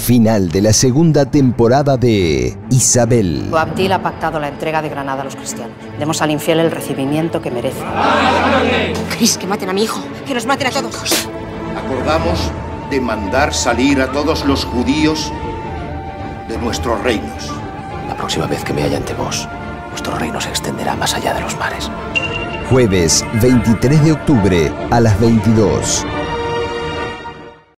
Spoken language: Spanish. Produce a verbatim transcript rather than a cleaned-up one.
Final de la segunda temporada de Isabel. Boabdil ha pactado la entrega de Granada a los cristianos. Demos al infiel el recibimiento que merece. ¿Queréis que maten a mi hijo? Que nos maten a todos. Acordamos de mandar salir a todos los judíos de nuestros reinos. La próxima vez que me haya ante vos, vuestro reino se extenderá más allá de los mares. Jueves veintitrés de octubre a las veintidós.